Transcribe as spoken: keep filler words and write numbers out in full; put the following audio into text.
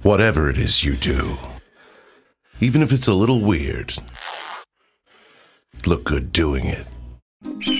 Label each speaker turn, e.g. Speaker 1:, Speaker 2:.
Speaker 1: Whatever it is you do, even if it's a little weird, look good doing it.